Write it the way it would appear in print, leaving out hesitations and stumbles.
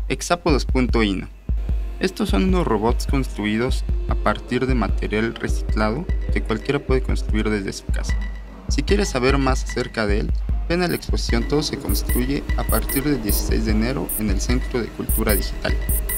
Hexápodos.ino. Estos son unos robots construidos a partir de material reciclado que cualquiera puede construir desde su casa. Si quieres saber más acerca de él, ven a la exposición Todo se construye a partir del 16 de enero en el Centro de Cultura Digital.